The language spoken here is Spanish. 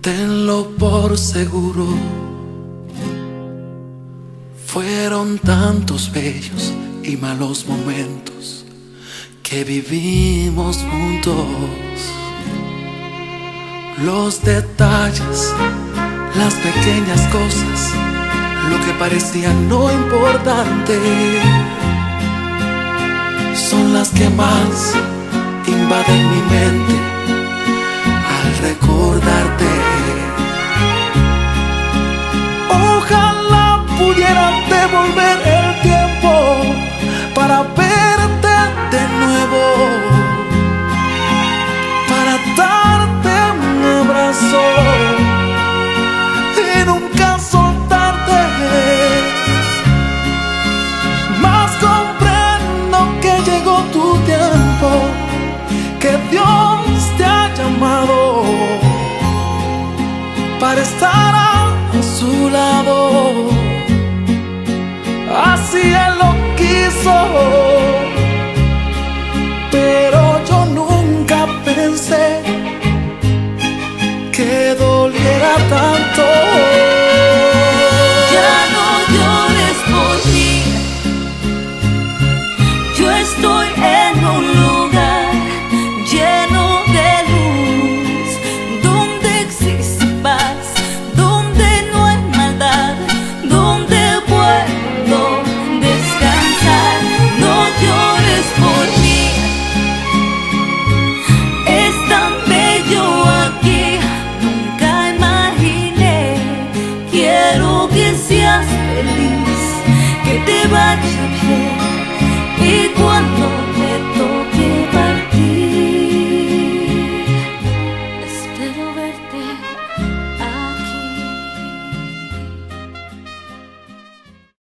Tenlo por seguro, fueron tantos bellos y malos momentos que vivimos juntos. Los detalles, las pequeñas cosas, lo que parecía no importante, son las que más invaden mi mente al recordarte. Ojalá pudiera devolver el tiempo para verte de nuevo, para darte un abrazo y nunca soltarte. Mas comprendo que llegó tu tiempo, que Dios te ha llamado para estar a su lado. Así Él lo quiso.